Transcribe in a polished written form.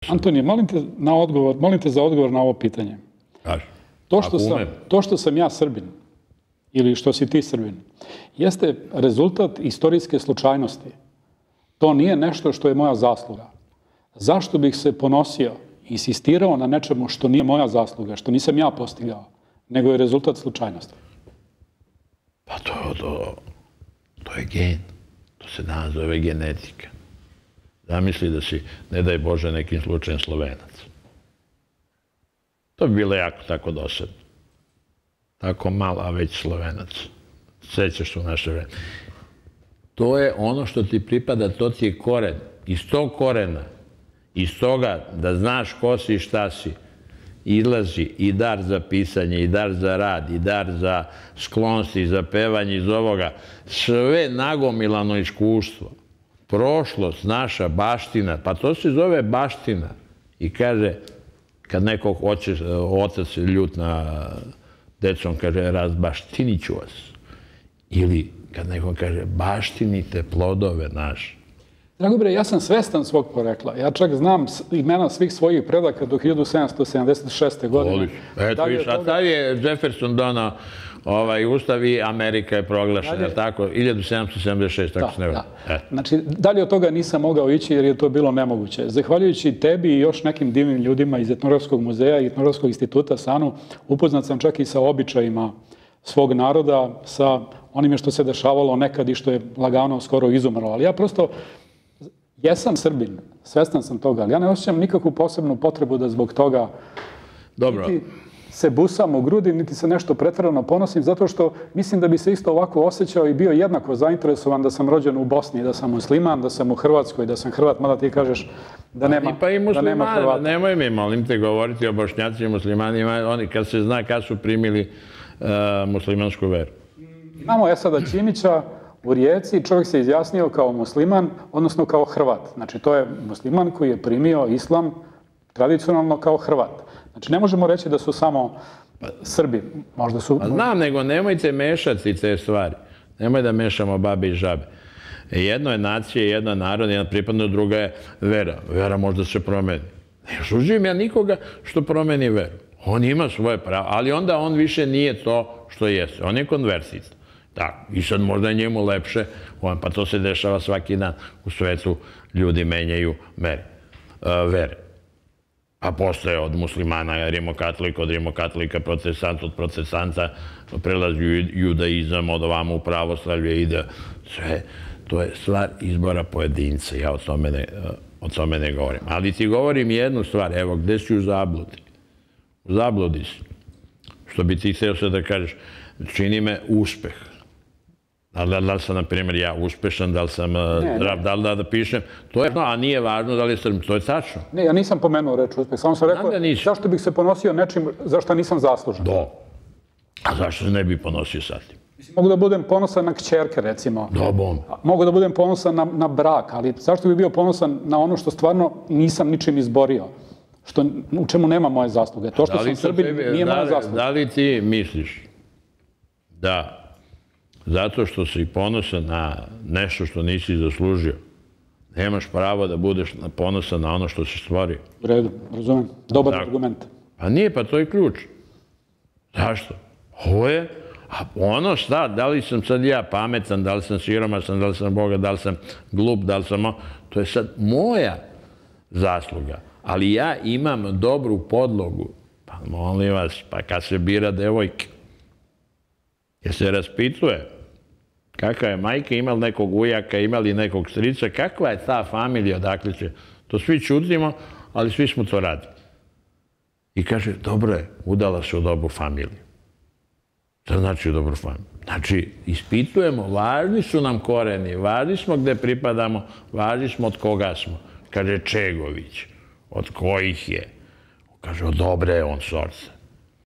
Antonije, molim te za odgovor na ovo pitanje. To što sam ja Srbin, ili što si ti Srbin, jeste rezultat istorijske slučajnosti. To nije nešto što je moja zasluga. Zašto bih se ponosio, insistirao na nečemu što nije moja zasluga, što nisam ja postigao, nego je rezultat slučajnosti? Pa to je gen. To se danas zove genetika. Zamisli da si, ne daj Bože, nekim slučajem Slovenac. To bi bilo jako tako dosadno. Tako malo, a već Slovenac. Sećaš u naše vreme. To je ono što ti pripada, to ti je koren. Iz tog korena, iz toga da znaš ko si i šta si, izlazi i dar za pisanje, i dar za rad, i dar za sklonosti, za pevanje iz ovoga. Sve nagomilano iskustvo. Prošlost, naša baština, pa to se zove baština. I kaže, kad neko hoće, otac ljut na decom, kaže, razbaštinit ću vas. Ili kad neko kaže, baštinite plodove naše. Dragobre, ja sam svestan svog porekla. Ja čak znam imena svih svojih predaka do 1776. godine. Eto viš, a tad je Jefferson donao ustav i Amerika je proglašena, tako, 1776, tako se ne vrlo. Znači, dalje od toga nisam mogao ići jer je to bilo nemoguće. Zahvaljujući tebi i još nekim divnim ljudima iz Etnografskog muzeja i Etnografskog instituta SANU, upoznat sam čak i sa običajima svog naroda, sa onime što se dešavalo nekad i što je lagano skoro izumrlo. Ali ja prosto jesam Srbin, svestan sam toga, ali ja ne osjećam nikakvu posebnu potrebu da zbog toga niti se busam u grudi, niti se nešto pretjerano ponosim, zato što mislim da bi se isto ovako osjećao i bio jednako zainteresovan da sam rođen u Bosni, da sam musliman, da sam u Hrvatskoj, da sam Hrvat, mada ti kažeš da nema Hrvata. Nemoj mi, molim te, govoriti o Bošnjacima i muslimanima, oni kad se zna kad su primili muslimansku veru. Imamo Esada Ćimića u Rijeci, čovjek se izjasnio kao musliman, odnosno kao Hrvat. Znači, to je musliman koji je primio islam tradicionalno kao Hrvat. Znači, ne možemo reći da su samo Srbi. Možda su... Znam, nego nemojte mešati te stvari. Nemoj da mešamo babe i žabe. Jedno je nacija, jedno je narod, jedna pripadnost, druga je vera. Vera možda se promeni. Ne osuđujem ja nikoga što promeni veru. On ima svoje pravo, ali onda on više nije to što jeste. On je konversist. Tako. I sad možda je njemu lepše, pa to se dešava svaki dan u svetu, ljudi menjaju vere. A posle od muslimana, rimokatolika, od rimokatolika, protestanta, od protestanta, prelazi judaizam, od ovamo u pravoslavlje ide sve. To je stvar izbora pojedinca, ja o tome ne govorim. Ali ti govorim jednu stvar, evo, gde si u zabludi? U zabludi si. Što bi ti htio sve da kažeš, čini me uspeh. Da li sam, na primjer, ja uspešan, da li sam zdrav, da li da pišem. To je, a nije važno da li je Srbim. To je tačno. Ne, ja nisam pomenuo reč uspeh. Samo sam rekao, zašto bih se ponosio nečim za što nisam zaslužan. Da. A zašto se ne bi ponosio sad tim? Mogu da budem ponosan na kćerke, recimo. Da, bom. Mogu da budem ponosan na brak, ali zašto bih bio ponosan na ono što stvarno nisam ničim izborio? U čemu nema moje zasluge. To što sam Srbin nije moja zasluga. Da li ti misliš da zato što si ponosan na nešto što nisi zaslužio, nemaš pravo da budeš ponosan na ono što si stvorio? U redu, razumem. Dobar argument. Pa nije, pa to je ključ. Zašto? Ovo je, a ono šta, da li sam sad ja pametan, da li sam siromašan, da li sam bogat, da li sam glup, da li sam... To je sad moja zasluga. Ali ja imam dobru podlogu. Pa molim vas, pa kad se bira devojke, jer se raspituje kakva je majka, ima li nekog ujaka, ima li nekog strica, kakva je ta familija, dakle će, to svi čutimo, ali svi smo to radili. I kaže, dobro je, udala se u dobru familiju. Šta znači u dobru familiju? Znači, ispitujemo, važni su nam koreni, važni smo gde pripadamo, važni smo od koga smo. Kaže Čegović, od kojih je? Kaže, od dobre je on sorce.